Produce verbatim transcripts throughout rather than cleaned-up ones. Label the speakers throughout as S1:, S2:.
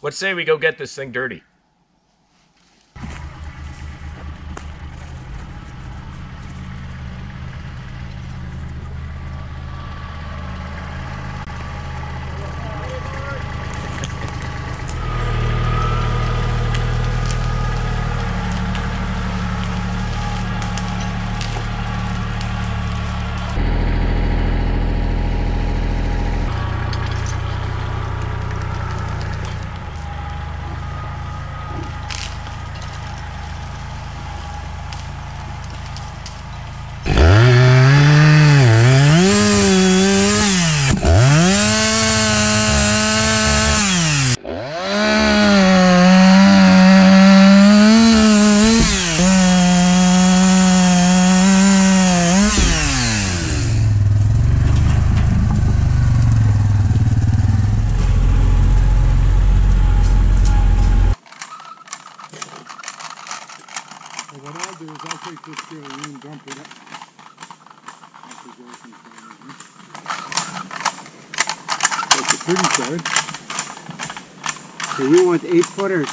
S1: What say we go get this thing dirty?
S2: What I'll do is I'll take this trailer and dump it up. That's the pretty side.
S3: So you want eight footers?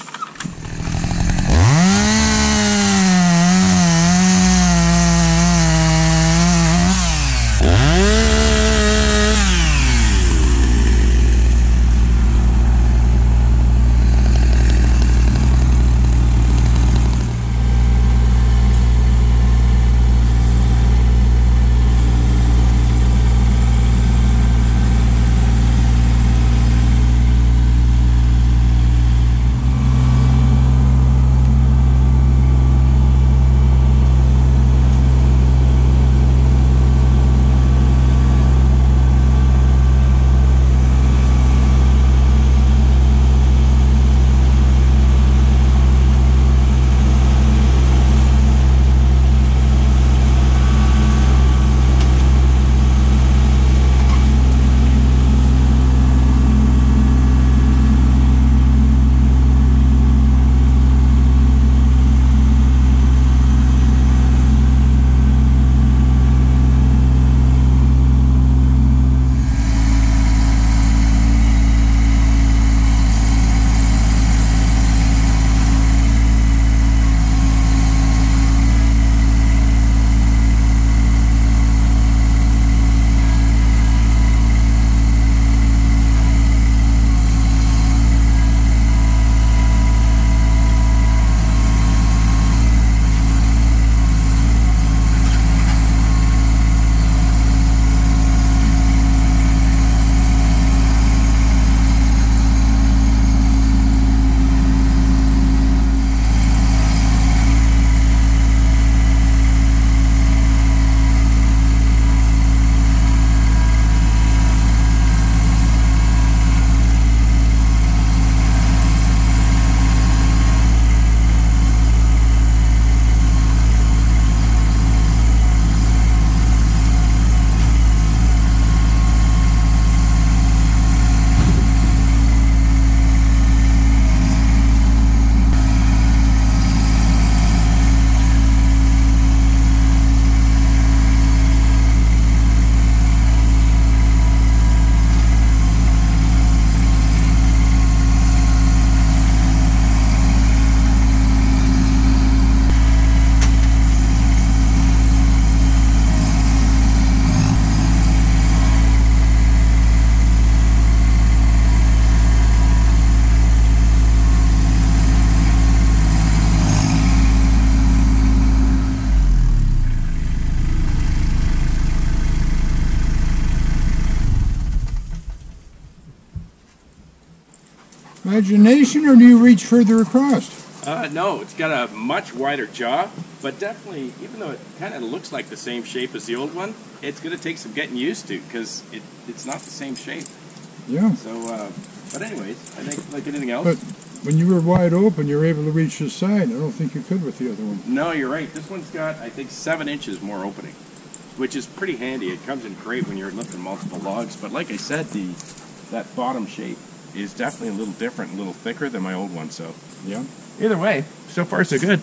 S2: Imagination, or do you reach further across?
S1: Uh, no, it's got a much wider jaw, but definitely, even though it kind of looks like the same shape as the old one, it's going to take some getting used to because it, it's not the same shape.
S2: Yeah.
S1: So, uh, but anyways, I think like anything else.
S2: But when you were wide open, you were able to reach this side. I don't think you could with the other one.
S1: No, you're right. This one's got, I think, seven inches more opening, which is pretty handy. It comes in great when you're lifting multiple logs. But like I said, the that bottom shape is definitely a little different, a little thicker than my old one. So
S2: yeah.
S1: Either way, so far so good.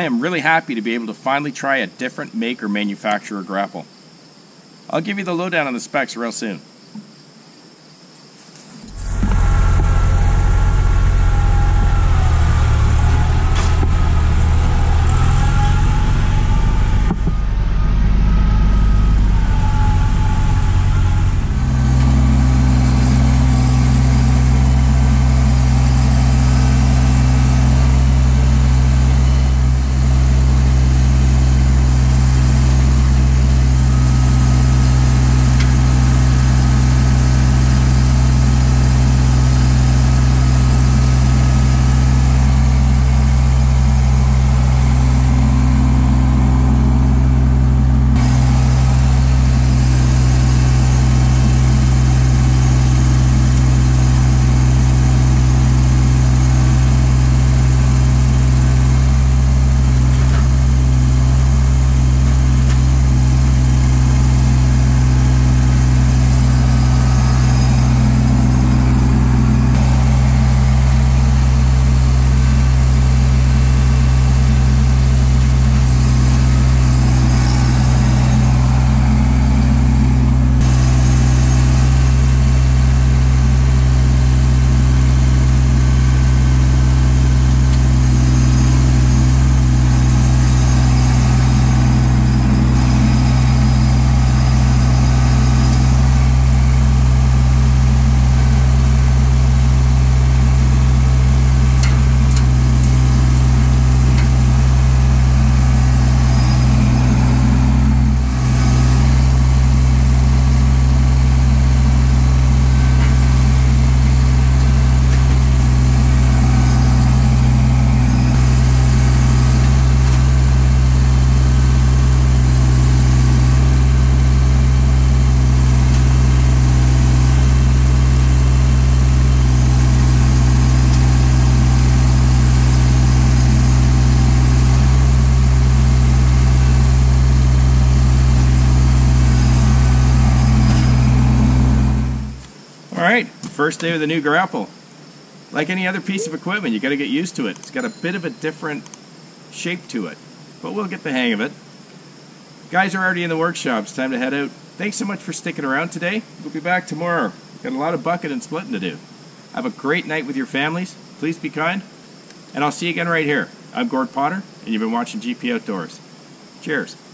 S1: am really happy to be able to finally try a different make or manufacturer grapple. I'll give you the lowdown on the specs real soon. Alright, first day of the new Grapple. Like any other piece of equipment, you got to get used to it. It's got a bit of a different shape to it, but we'll get the hang of it. Guys are already in the workshop. It's time to head out. Thanks so much for sticking around today. We'll be back tomorrow. Got a lot of bucket and splitting to do. Have a great night with your families. Please be kind. And I'll see you again right here. I'm Gord Potter, and you've been watching G P Outdoors. Cheers.